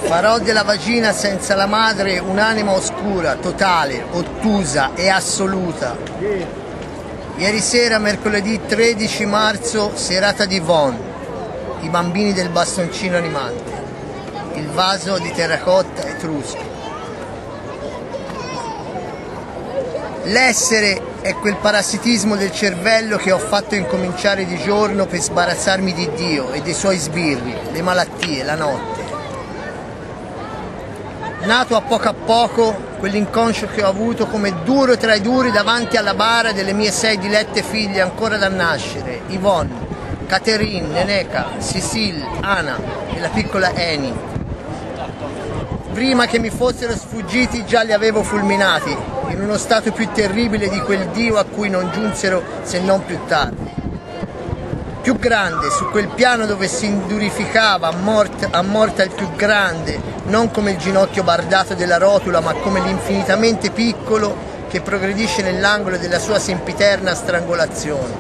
Farò della vagina senza la madre un'anima oscura, totale, ottusa e assoluta. Ieri sera, mercoledì 13 marzo, serata di Von, i bambini del bastoncino animante, il vaso di terracotta etrusco. L'essere è quel parassitismo del cervello che ho fatto incominciare di giorno per sbarazzarmi di Dio e dei suoi sbirri, le malattie, la notte. Nato a poco, quell'inconscio che ho avuto come duro tra i duri davanti alla bara delle mie 6 dilette figlie ancora da nascere, Yvonne, Catherine, Neneca, Cecile, Anna e la piccola Annie. Prima che mi fossero sfuggiti già li avevo fulminati, in uno stato più terribile di quel Dio a cui non giunsero se non più tardi. Più grande, su quel piano dove si indurificava a morta il più grande, non come il ginocchio bardato della rotula, ma come l'infinitamente piccolo che progredisce nell'angolo della sua sempiterna strangolazione.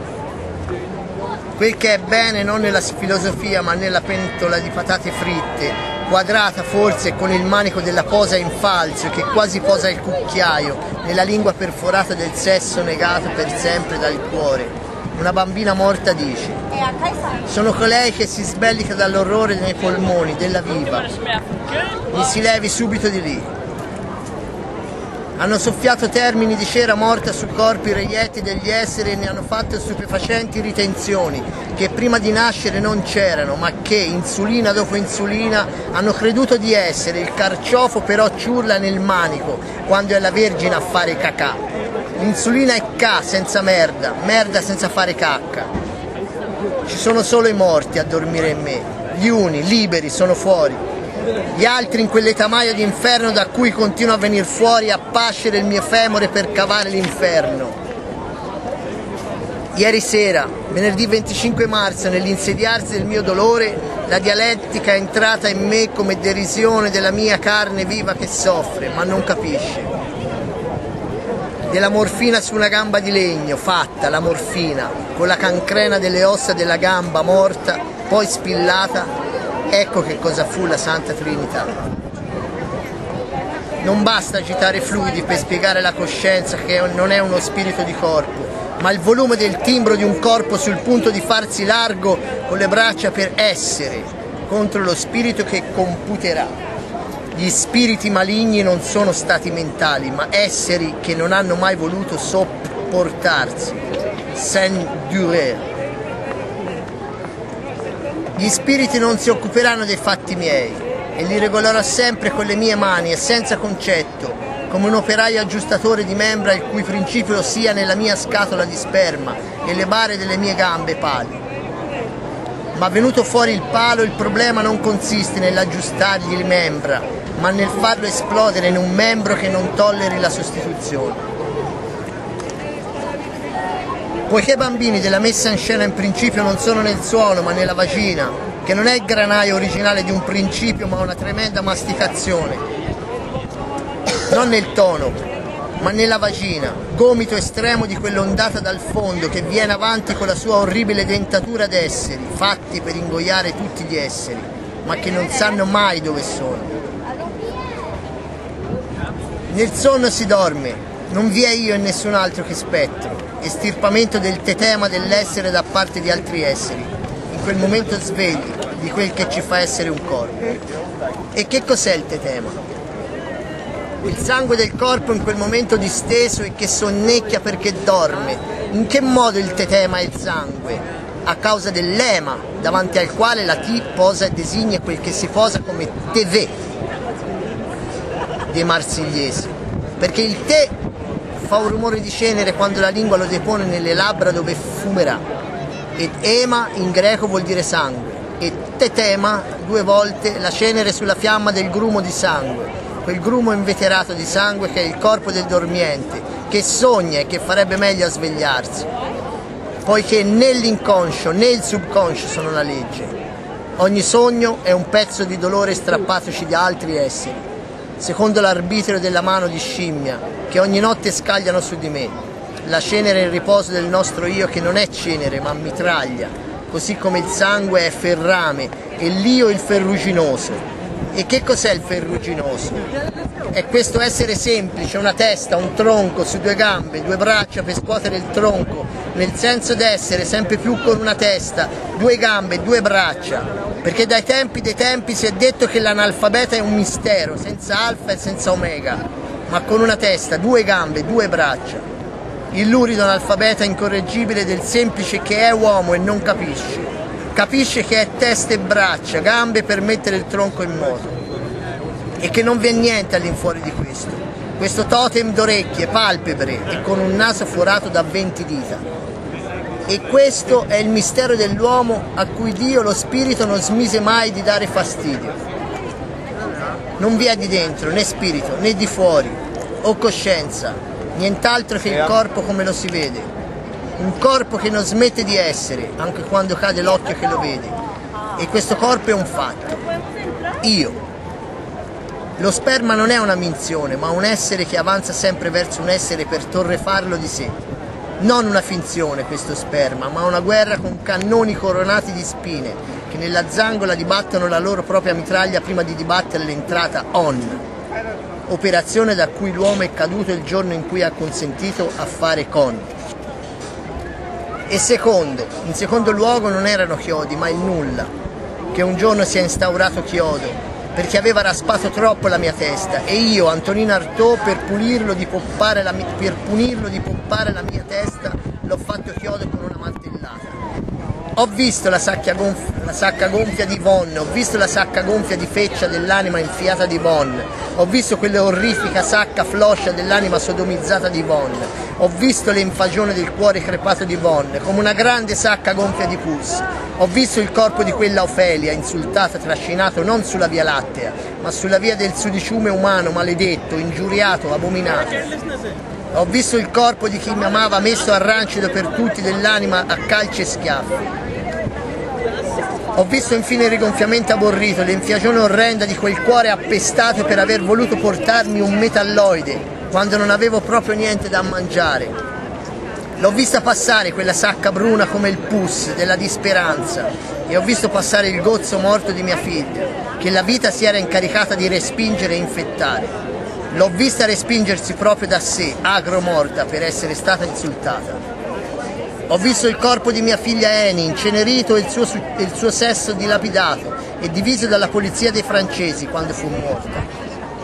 Quel che è bene non nella filosofia, ma nella pentola di patate fritte, quadrata forse con il manico della posa in falso che quasi posa il cucchiaio, nella lingua perforata del sesso negato per sempre dal cuore. Una bambina morta dice: sono colei che si sbellica dall'orrore nei polmoni, della viva. Mi si levi subito di lì. Hanno soffiato termini di cera morta su corpi reietti degli esseri e ne hanno fatto stupefacenti ritenzioni che prima di nascere non c'erano, ma che, insulina dopo insulina, hanno creduto di essere. Il carciofo però ciurla nel manico quando è la Vergine a fare cacà. L'insulina è ca senza merda, merda senza fare cacca. Ci sono solo i morti a dormire in me. Gli uni, liberi, sono fuori. Gli altri in quell'etamaio di inferno da cui continua a venire fuori a pascere il mio femore per cavare l'inferno. Ieri sera, venerdì 25 marzo, nell'insediarsi del mio dolore, la dialettica è entrata in me come derisione della mia carne viva che soffre, ma non capisce. Della morfina su una gamba di legno, fatta, la morfina, con la cancrena delle ossa della gamba morta, poi spillata. Ecco che cosa fu la Santa Trinità. Non basta agitare fluidi per spiegare la coscienza che non è uno spirito di corpo, ma il volume del timbro di un corpo sul punto di farsi largo con le braccia per essere, contro lo spirito che computerà. Gli spiriti maligni non sono stati mentali, ma esseri che non hanno mai voluto sopportarsi. S'endurer. Gli spiriti non si occuperanno dei fatti miei e li regolerò sempre con le mie mani e senza concetto, come un operaio aggiustatore di membra il cui principio sia nella mia scatola di sperma e le bare delle mie gambe pali. Ma venuto fuori il palo, il problema non consiste nell'aggiustargli le membra, ma nel farlo esplodere in un membro che non tolleri la sostituzione. Poiché i bambini della messa in scena in principio non sono nel suono ma nella vagina, che non è il granaio originale di un principio ma una tremenda masticazione, non nel tono ma nella vagina, gomito estremo di quell'ondata dal fondo che viene avanti con la sua orribile dentatura d'esseri, fatti per ingoiare tutti gli esseri, ma che non sanno mai dove sono. Nel sonno si dorme, non vi è io e nessun altro che spettro, estirpamento del tetema dell'essere da parte di altri esseri, in quel momento svegli di quel che ci fa essere un corpo. E che cos'è il tetema? Il sangue del corpo in quel momento disteso e che sonnecchia perché dorme. In che modo il tetema è il sangue? A causa dell'ema, davanti al quale la T posa e designa quel che si posa come TV dei marsigliesi, perché il te fa un rumore di cenere quando la lingua lo depone nelle labbra dove fumerà, ed ema in greco vuol dire sangue, e tetema 2 volte la cenere sulla fiamma del grumo di sangue, quel grumo inveterato di sangue che è il corpo del dormiente, che sogna e che farebbe meglio a svegliarsi, poiché né l'inconscio né il subconscio sono la legge. Ogni sogno è un pezzo di dolore strappatoci da altri esseri, secondo l'arbitrio della mano di scimmia che ogni notte scagliano su di me, la cenere in riposo del nostro io che non è cenere ma mitraglia, così come il sangue è ferrame e l'io il ferruginoso, E che cos'è il ferruginoso? È questo essere semplice, una testa, un tronco su due gambe, due braccia per scuotere il tronco, nel senso d'essere sempre più con una testa, due gambe, due braccia, perché dai tempi dei tempi si è detto che l'analfabeta è un mistero, senza alfa e senza omega, ma con una testa, due gambe, due braccia. Il lurido analfabeta incorreggibile del semplice che è uomo e non capisce. Capisce che è testa e braccia, gambe per mettere il tronco in moto. E che non vi è niente all'infuori di questo. Questo totem d'orecchie, palpebre e con un naso forato da 20 dita. E questo è il mistero dell'uomo a cui Dio, lo Spirito, non smise mai di dare fastidio. Non vi è di dentro né spirito né di fuori o coscienza, nient'altro che il corpo come lo si vede. Un corpo che non smette di essere, anche quando cade l'occhio che lo vede. E questo corpo è un fatto. Io. Lo sperma non è una minzione, ma un essere che avanza sempre verso un essere per torrefarlo di sé. Non una finzione questo sperma, ma una guerra con cannoni coronati di spine, che nella zangola dibattono la loro propria mitraglia prima di dibattere l'entrata on. Operazione da cui l'uomo è caduto il giorno in cui ha consentito a fare con. E in secondo luogo non erano chiodi, ma il nulla, che un giorno si è instaurato chiodo, perché aveva raspato troppo la mia testa, e io, Antonino Artaud, per punirlo di poppare la mia testa, l'ho fatto chiodo con una mantellata. Ho visto la sacca gonfia di Yvonne, ho visto la sacca gonfia di feccia dell'anima infiata di Yvonne, ho visto quella orrifica sacca floscia dell'anima sodomizzata di Yvonne, ho visto l'enfagione del cuore crepato di Yvonne, come una grande sacca gonfia di pus. Ho visto il corpo di quella Ofelia, insultata, trascinato non sulla via lattea, ma sulla via del sudiciume umano, maledetto, ingiuriato, abominato. Ho visto il corpo di chi mi amava messo a rancido per tutti dell'anima a calci e schiaffi. Ho visto infine il rigonfiamento aborrito, l'enfiagione orrenda di quel cuore appestato per aver voluto portarmi un metalloide, quando non avevo proprio niente da mangiare. L'ho vista passare quella sacca bruna come il pus della disperanza, e ho visto passare il gozzo morto di mia figlia, che la vita si era incaricata di respingere e infettare. L'ho vista respingersi proprio da sé, agro morta, per essere stata insultata. Ho visto il corpo di mia figlia Eni, incenerito e il suo sesso dilapidato e diviso dalla polizia dei francesi quando fu morta.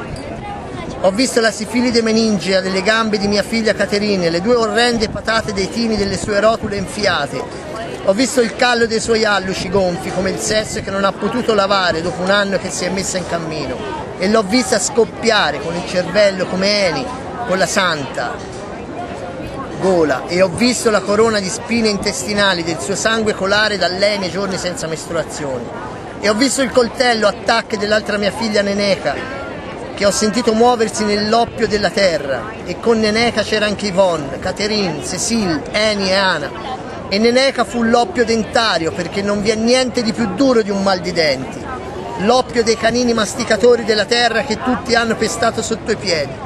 Ho visto la sifilide meningea delle gambe di mia figlia Caterine, le due orrende patate dei tini delle sue rotule enfiate. Ho visto il callo dei suoi alluci gonfi come il sesso che non ha potuto lavare dopo un anno che si è messa in cammino. E l'ho vista scoppiare con il cervello come Eni, con la santa gola, e ho visto la corona di spine intestinali del suo sangue colare da lei nei giorni senza mestruazione. E ho visto il coltello attacche dell'altra mia figlia Neneca, che ho sentito muoversi nell'oppio della terra, e con Neneca c'era anche Yvonne, Catherine, Cécile, Eni e Ana. E Neneca fu l'oppio dentario, perché non vi è niente di più duro di un mal di denti. L'oppio dei canini masticatori della terra che tutti hanno pestato sotto i piedi.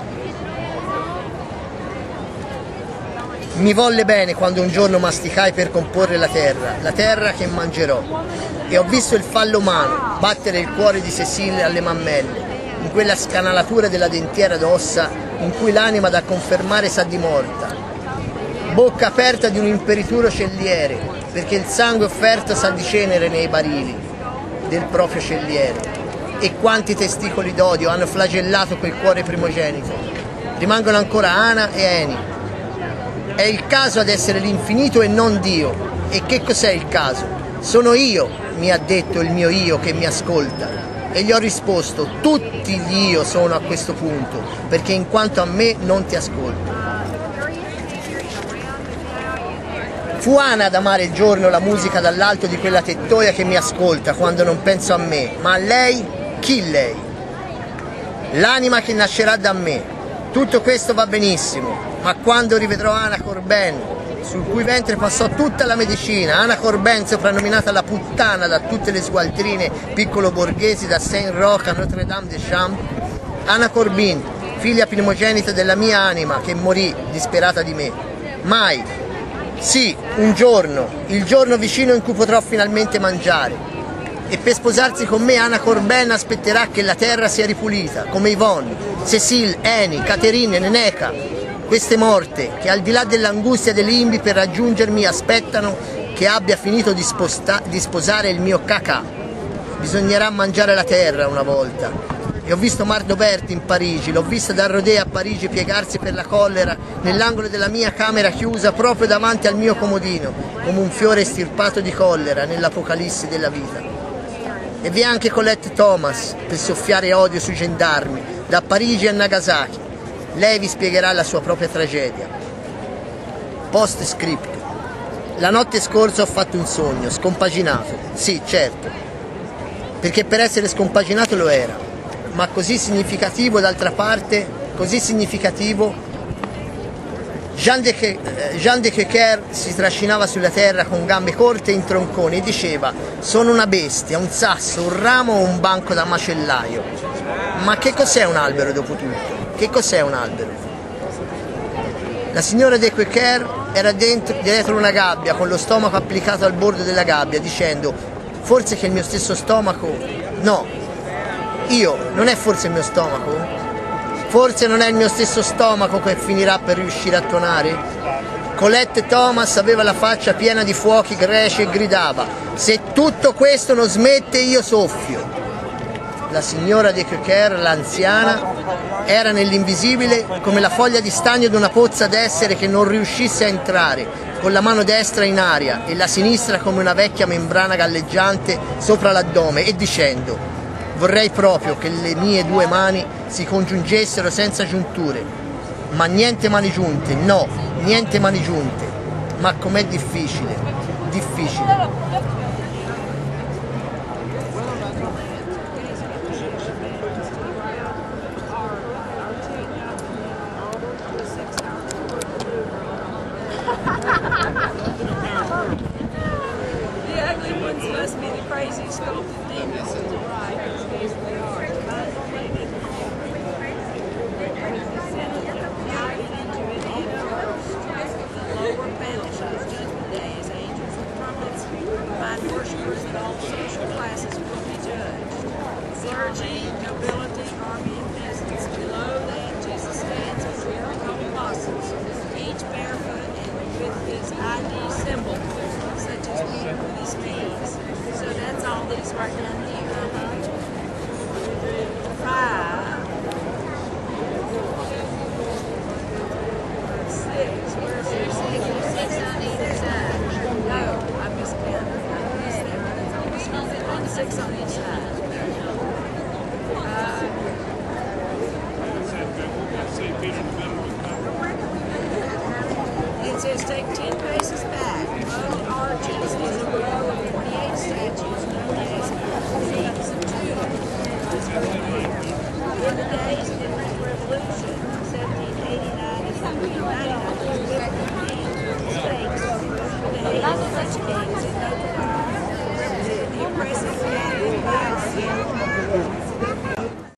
Mi volle bene quando un giorno masticai per comporre la terra che mangerò, e ho visto il fallo umano battere il cuore di Cécile alle mammelle, in quella scanalatura della dentiera d'ossa in cui l'anima da confermare sa di morta, bocca aperta di un imperituro celliere, perché il sangue offerto sa di cenere nei barili del proprio celliere. E quanti testicoli d'odio hanno flagellato quel cuore primogenito. Rimangono ancora Ana e Eni. È il caso ad essere l'infinito e non Dio. E che cos'è il caso? Sono io, mi ha detto il mio io che mi ascolta. E gli ho risposto, tutti gli io sono a questo punto, perché in quanto a me non ti ascolto. Fu Ana ad amare il giorno la musica dall'alto di quella tettoia che mi ascolta quando non penso a me, ma a lei, chi lei? L'anima che nascerà da me. Tutto questo va benissimo, ma quando rivedrò Ana Corben, sul cui ventre passò tutta la medicina, Ana Corben soprannominata la puttana da tutte le sgualtrine piccolo borghesi da Saint-Roch a Notre-Dame-des-Champs, Ana Corbin, figlia primogenita della mia anima che morì disperata di me. Mai, sì, un giorno, il giorno vicino in cui potrò finalmente mangiare. E per sposarsi con me Anna Corben aspetterà che la terra sia ripulita, come Yvonne, Cécile, Eni, Caterine, Neneca. Queste morte, che al di là dell'angustia dei limbi per raggiungermi aspettano che abbia finito di sposare il mio cacà. Bisognerà mangiare la terra una volta. E ho visto Marc Doberti in Parigi, l'ho vista da Rodé a Parigi piegarsi per la collera nell'angolo della mia camera chiusa proprio davanti al mio comodino, come un fiore estirpato di collera nell'apocalissi della vita. E vi è anche Colette Thomas per soffiare odio sui gendarmi, da Parigi a Nagasaki. Lei vi spiegherà la sua propria tragedia. Post script. La notte scorsa ho fatto un sogno, scompaginato. Sì, certo, perché per essere scompaginato lo era, ma così significativo d'altra parte, così significativo. Jean de Quequer si trascinava sulla terra con gambe corte e in tronconi e diceva: sono una bestia, un sasso, un ramo o un banco da macellaio. Ma che cos'è un albero dopo tutto? Che cos'è un albero? La signora de Quequer era dietro una gabbia con lo stomaco applicato al bordo della gabbia dicendo: forse che il mio stesso stomaco... No, non è forse il mio stomaco? Forse non è il mio stesso stomaco che finirà per riuscire a tuonare? Colette Thomas aveva la faccia piena di fuochi greci e gridava: se tutto questo non smette io soffio. La signora de Quequer, l'anziana, era nell'invisibile come la foglia di stagno di una pozza d'essere che non riuscisse a entrare, con la mano destra in aria e la sinistra come una vecchia membrana galleggiante sopra l'addome, e dicendo: vorrei proprio che le mie due mani si congiungessero senza giunture, ma niente mani giunte, no, niente mani giunte. Ma com'è difficile, difficile. The ugly ones must be the crazy sculpted demons. Right, as they are. Lower panel shows Judgment Day as angels with trumpets, mind worshippers and all social classes will be judged. Clergy, nobility, army, and peasants. Below that, Jesus stands with miracle apostles, each barefoot and with his ID symbol, such as Peter with his keys. So that's all these right down here. 5, 6, where's 6? 6 on either side. No, I miscounted. I missed that one. It's on 6 on each side. It says take 10